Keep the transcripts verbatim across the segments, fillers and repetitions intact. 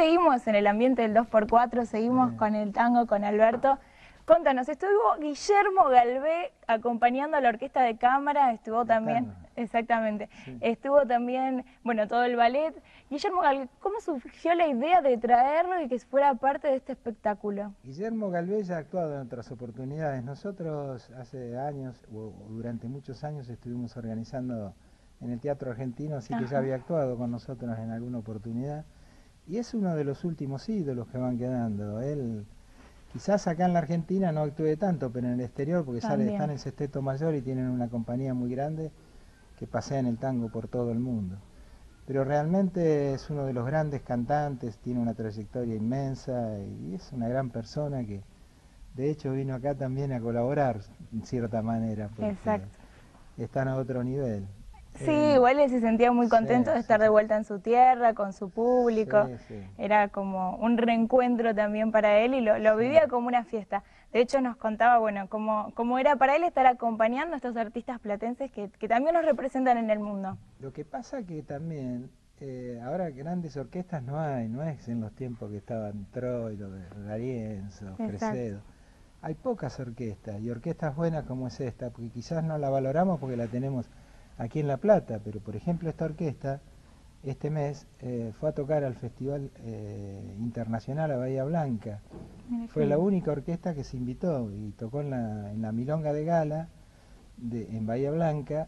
seguimos en el ambiente del dos por cuatro, seguimos Bien. con el tango, con Alberto. Contanos, estuvo Guillermo Galvé acompañando a la orquesta de cámara, estuvo De también, tango. exactamente, Sí. estuvo también, bueno, todo el ballet. Guillermo Galvé, ¿cómo surgió la idea de traerlo y que fuera parte de este espectáculo? Guillermo Galvé ya ha actuado en otras oportunidades. Nosotros hace años, o durante muchos años, estuvimos organizando en el Teatro Argentino, así que Ajá. ya había actuado con nosotros en alguna oportunidad. Y es uno de los últimos ídolos que van quedando. Él, quizás acá en la Argentina no actúe tanto, pero en el exterior, porque sale, También. está en el Sexteto Mayor y tienen una compañía muy grande que pasean el tango por todo el mundo. Pero realmente es uno de los grandes cantantes, tiene una trayectoria inmensa y es una gran persona que de hecho vino acá también a colaborar en cierta manera, porque Exacto. están a otro nivel. Sí, Eh, igual él se sentía muy sí, contento de estar sí, de sí. vuelta en su tierra, con su público. Sí, sí. Era como un reencuentro también para él y lo, lo Sí. vivía como una fiesta. De hecho nos contaba, bueno, cómo, cómo era para él estar acompañando a estos artistas platenses que, que también nos representan en el mundo. Lo que pasa que también, eh, ahora grandes orquestas no hay, no es en los tiempos que estaban Troilo, D'Arienzo, Fresedo. Hay pocas orquestas y orquestas buenas como es esta, porque quizás no la valoramos porque la tenemos aquí en La Plata, pero por ejemplo esta orquesta este mes eh, fue a tocar al Festival eh, Internacional a Bahía Blanca. Fue la única orquesta que se invitó y tocó en la, en la Milonga de Gala de, en Bahía Blanca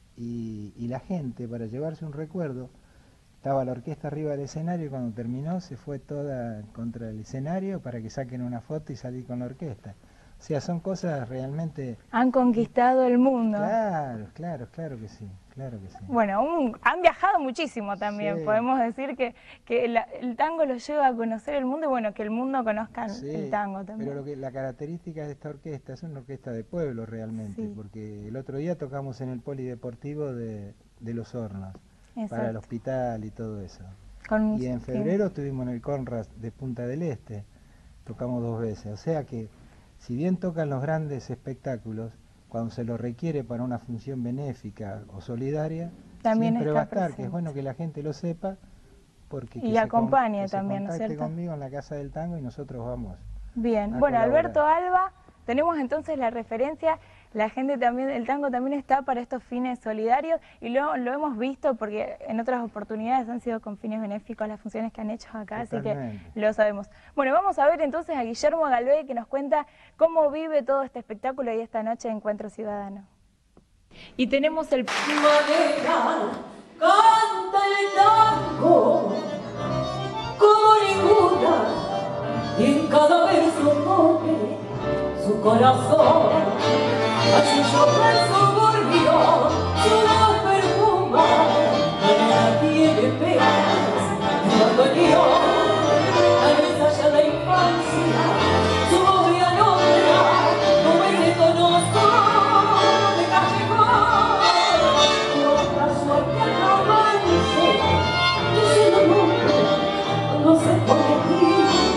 y, y la gente, para llevarse un recuerdo, estaba la orquesta arriba del escenario y cuando terminó se fue toda contra el escenario para que saquen una foto y salir con la orquesta. O sea, son cosas realmente... Han conquistado el mundo. Claro, claro, claro que sí, claro que sí. Bueno, un, han viajado muchísimo también, Sí. podemos decir que, que la, el tango los lleva a conocer el mundo y bueno, que el mundo conozca Sí, el tango también. pero lo que, la característica de esta orquesta es una orquesta de pueblo realmente, Sí. porque el otro día tocamos en el polideportivo de, de Los Hornos, Exacto. para el hospital y todo eso. Con, Y en sí. febrero estuvimos en el Conrad de Punta del Este, tocamos dos veces, o sea que si bien tocan los grandes espectáculos, cuando se lo requiere para una función benéfica o solidaria, También siempre está va a estar, presente. que es bueno que la gente lo sepa, porque Y que acompañe se, con, que también, se ¿no es contacte cierto? conmigo en la Casa del Tango y nosotros vamos. Bien, a bueno, colaborar. Alberto Alba, tenemos entonces la referencia, la gente también, el tango también está para estos fines solidarios y lo, lo hemos visto porque en otras oportunidades han sido con fines benéficos las funciones que han hecho acá, Totalmente. así que lo sabemos. Bueno, vamos a ver entonces a Guillermo Galvé que nos cuenta cómo vive todo este espectáculo y esta noche de Encuentro Ciudadano. Y tenemos el... Manera, canta el tango como ninguna y en cada verso pone su corazón a su verso volvió su voz perfuma manera tiene penas y bandoneón al ensayar la infancia su voz de alondra como el que conozco de callejón otra suerte al romance diciendo mundo no se pone aquí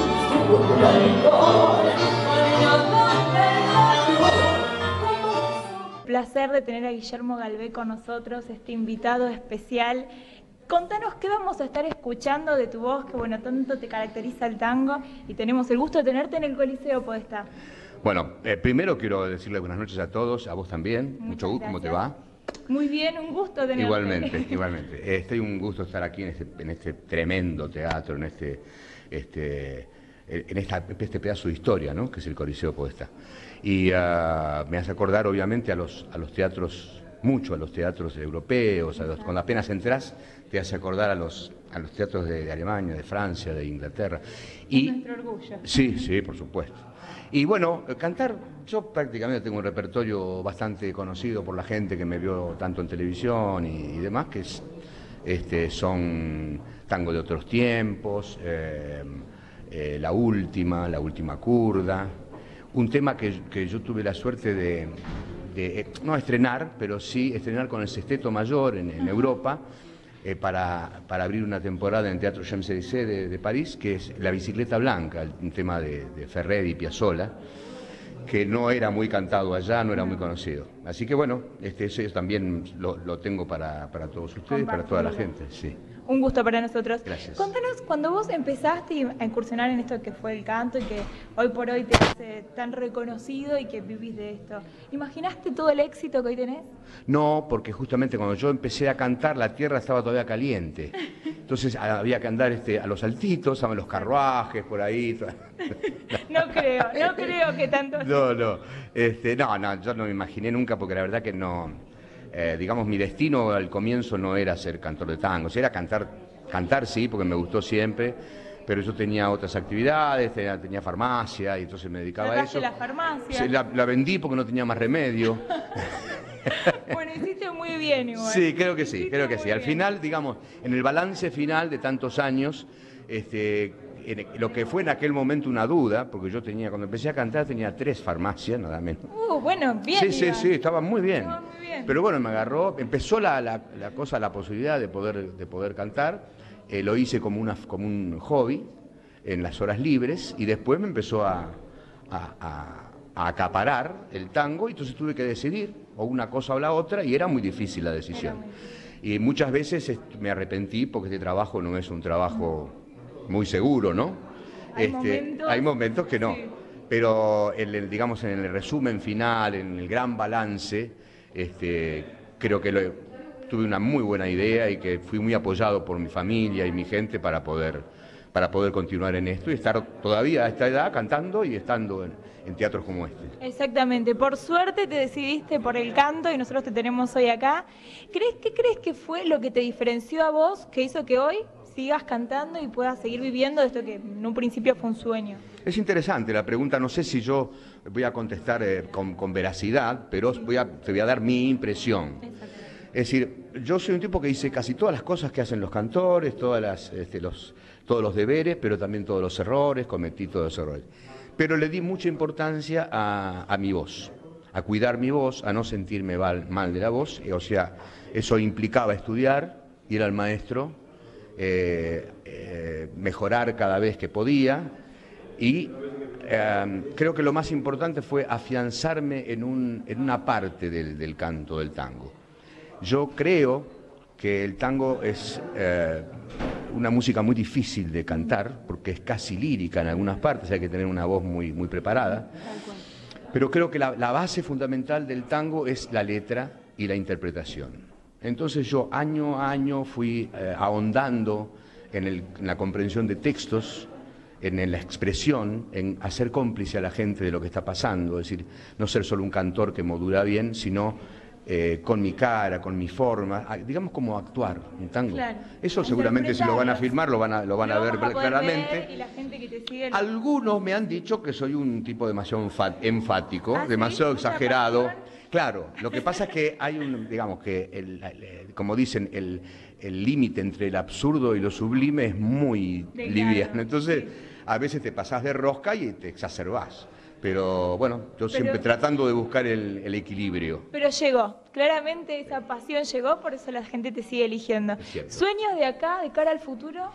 placer de tener a Guillermo Galvé con nosotros, este invitado especial. Contanos qué vamos a estar escuchando de tu voz, que bueno, tanto te caracteriza el tango, y tenemos el gusto de tenerte en el Coliseo Podestá. Bueno, eh, primero quiero decirle buenas noches a todos, a vos también, Muchas mucho gusto, ¿cómo te gracias. va? Muy bien, un gusto tenerte. Igualmente, igualmente. Estoy un gusto estar aquí en este, en este tremendo teatro, en este, este, en esta, este pedazo de historia, ¿no? Que es el Coliseo Podestá. Y uh, me hace acordar, obviamente, a los, a los teatros, mucho a los teatros europeos, a los, cuando apenas entras, te hace acordar a los, a los teatros de, de Alemania, de Francia, de Inglaterra. Y, es nuestro orgullo. Sí, sí, por supuesto. Y bueno, cantar, yo prácticamente tengo un repertorio bastante conocido por la gente que me vio tanto en televisión y, y demás, que es, este, son tango de otros tiempos, eh, eh, La Última, La Última Kurda, un tema que, que yo tuve la suerte de, de, no estrenar, pero sí estrenar con el Sexteto Mayor en, en Europa, eh, para, para abrir una temporada en Teatro Champs-Élysées de, de París, que es La Bicicleta Blanca, un tema de, de Ferrer y Piazzolla, que no era muy cantado allá, no era muy conocido. Así que bueno, este, eso también lo, lo tengo para, para todos ustedes, para toda la gente. Sí. Un gusto para nosotros. Gracias. Contanos, cuando vos empezaste a incursionar en esto que fue el canto y que hoy por hoy te hace tan reconocido y que vivís de esto, ¿imaginaste todo el éxito que hoy tenés? No, porque justamente cuando yo empecé a cantar la tierra estaba todavía caliente. Entonces había que andar este, a los saltitos, a los carruajes, por ahí. No creo, no creo que tanto... No, no, este, no, no, yo no me imaginé nunca porque la verdad que no... Eh, digamos, mi destino al comienzo no era ser cantor de tangos, era cantar, cantar sí, porque me gustó siempre, pero yo tenía otras actividades, tenía, tenía farmacia y entonces me dedicaba a eso. la farmacia? Sí, la, la vendí porque no tenía más remedio. Bueno, hiciste muy bien igual. Sí, creo que sí, hiciste creo que sí. Al bien. final, digamos, en el balance final de tantos años, este, en lo que fue en aquel momento una duda, porque yo tenía, cuando empecé a cantar tenía tres farmacias, nada menos. Uh, bueno, bien. Sí, sí, iba. sí, estaba muy bien. Estaba muy bien. Pero bueno, me agarró, empezó la, la, la cosa, la posibilidad de poder, de poder cantar, eh, lo hice como, una, como un hobby en las horas libres y después me empezó a, a, a, a acaparar el tango y entonces tuve que decidir o una cosa o la otra y era muy difícil la decisión. Y muchas veces me arrepentí porque este trabajo no es un trabajo muy seguro, ¿no? Hay este, momentos, hay momentos que no. sí. Pero en el, digamos, en el resumen final, en el gran balance, este, creo que lo, tuve una muy buena idea y que fui muy apoyado por mi familia y mi gente para poder, para poder continuar en esto y estar todavía a esta edad cantando y estando en, en teatros como este. Exactamente. Por suerte te decidiste por el canto y nosotros te tenemos hoy acá. ¿Crees, ¿Qué crees que fue lo que te diferenció a vos, que hizo que hoy sigas cantando y puedas seguir viviendo de esto que en un principio fue un sueño? Es interesante la pregunta, no sé si yo voy a contestar eh, con, con veracidad, pero voy a, te voy a dar mi impresión. Es decir, yo soy un tipo que hice casi todas las cosas que hacen los cantores, todas las, este, los, todos los deberes, pero también todos los errores, cometí todos los errores. Pero le di mucha importancia a, a mi voz, a cuidar mi voz, a no sentirme mal, mal de la voz, o sea, eso implicaba estudiar, ir al maestro, eh, eh, mejorar cada vez que podía. Y eh, creo que lo más importante fue afianzarme en, un, en una parte del, del canto del tango. Yo creo que el tango es eh, una música muy difícil de cantar, porque es casi lírica en algunas partes, hay que tener una voz muy, muy preparada. Pero creo que la, la base fundamental del tango es la letra y la interpretación. Entonces yo año a año fui eh, ahondando en, el, en la comprensión de textos, en la expresión, en hacer cómplice a la gente de lo que está pasando, es decir, no ser solo un cantor que modula bien, sino eh, con mi cara, con mi forma, digamos como actuar en tango. Claro. Eso seguramente si lo van a filmar lo van a, lo van a ver a claramente. Ver, y la gente que te sigue... Algunos me han dicho que soy un tipo demasiado enfático, ¿Ah, demasiado sí? exagerado. Claro, lo que pasa es que hay un, digamos que, el, el, como dicen, el el límite entre el absurdo y lo sublime es muy de liviano. claro, Entonces, sí. a veces te pasás de rosca y te exacerbás. Pero bueno, yo Pero, siempre tratando de buscar el, el equilibrio. Pero llegó, claramente esa pasión llegó, por eso la gente te sigue eligiendo. ¿Sueños de acá, de cara al futuro?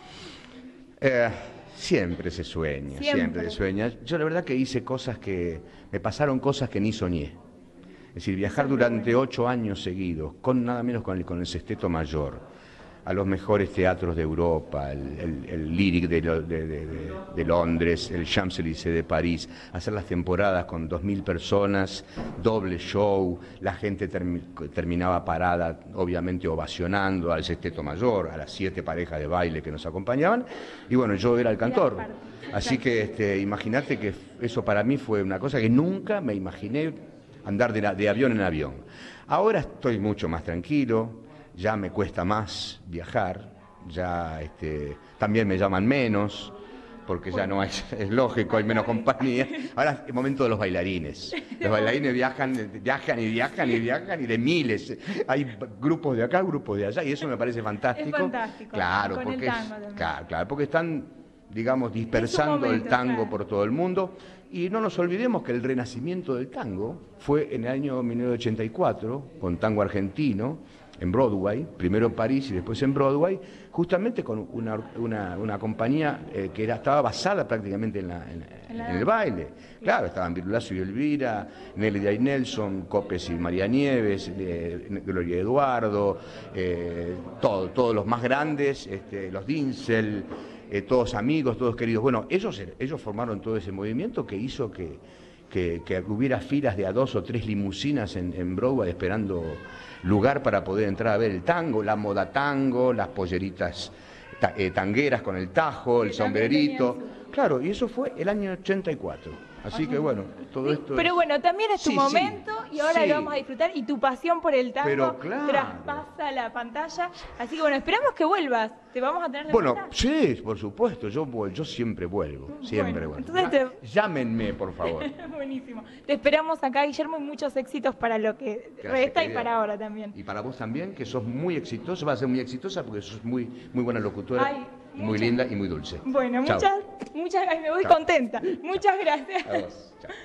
Eh, siempre se sueña, siempre. siempre se sueña. Yo la verdad que hice cosas que, me pasaron cosas que ni soñé. Es decir, viajar durante ocho años seguidos, con nada menos con el, con el Sesteto Mayor, a los mejores teatros de Europa, el, el, el Lyric de, de, de, de Londres, el Champs-Élysées de París, hacer las temporadas con dos mil personas, doble show, la gente termi terminaba parada, obviamente ovacionando al Sesteto Mayor, a las siete parejas de baile que nos acompañaban, y bueno, yo era el cantor. Así que este, imagínate que eso para mí fue una cosa que nunca me imaginé andar de, de avión en avión. Ahora estoy mucho más tranquilo, ya me cuesta más viajar, ya este, también me llaman menos, porque ya no es, es lógico, hay menos compañía. Ahora es el momento de los bailarines. Los bailarines viajan, viajan y viajan y viajan y de miles. Hay grupos de acá, grupos de allá, y eso me parece fantástico. Es fantástico. Claro, con porque, el tango es, claro, claro, porque están, digamos, dispersando momento, el tango claro. por todo el mundo. Y no nos olvidemos que el renacimiento del tango fue en el año mil novecientos ochenta y cuatro, con Tango Argentino, en Broadway, primero en París y después en Broadway, justamente con una, una, una compañía eh, que era, estaba basada prácticamente en, la, en, en el baile. Claro, estaban Virulazo y Elvira, Nelly Day Nelson, Copes y María Nieves, eh, Gloria Eduardo, eh, todo, todos los más grandes, este, los Dinsel, eh, todos amigos, todos queridos. Bueno, ellos, ellos formaron todo ese movimiento que hizo que, que, que hubiera filas de a dos o tres limusinas en, en Broadway esperando lugar para poder entrar a ver el tango, la moda tango, las polleritas ta, eh, tangueras con el tajo, el sombrerito. Claro, y eso fue el año ochenta y cuatro. Así que bueno, todo esto Pero es... bueno, también es tu sí, momento sí, y ahora sí. lo vamos a disfrutar y tu pasión por el tango Pero claro. traspasa la pantalla. Así que bueno, esperamos que vuelvas. Te vamos a tener de Bueno, vuelta. sí, por supuesto, yo, yo siempre vuelvo, siempre Bueno, vuelvo. entonces te- Llámenme, por favor. Buenísimo. Te esperamos acá, Guillermo, y muchos éxitos para lo que Gracias, resta y querida. para ahora también. Y para vos también, que sos muy exitosa, vas a ser muy exitosa porque sos muy, muy buena locutora, Ay, muy muchas- linda y muy dulce. Bueno, Chao. muchas, muchas, ay, me voy Chao. contenta. Muchas gracias. A vos. Chao.